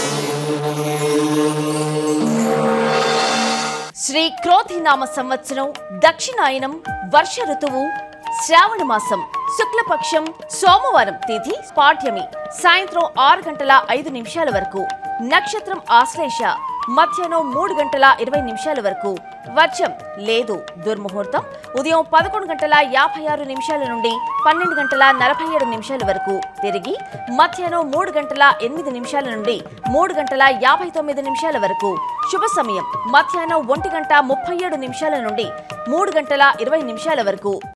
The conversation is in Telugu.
శ్రీ క్రోధినామ సంవత్సరం దక్షిణాయనం వర్ష ఋతువు శ్రావణ మాసం శుక్లపక్షం సోమవారం తిథి పాఠ్యమి సాయంత్రం 6:05 వరకు నక్షత్రం ఆశ్లేష మధ్యాహ్నం 3:20 వరకు వర్షం లేదు దుర్ముహూర్తం ఉదయం 11:56 నుండి 12:47 వరకు తిరిగి మధ్యాహ్నం 3:08 నుండి 3:59 వరకు శుభ సమయం మధ్యాహ్నం 1:37 నుండి 3:20 వరకు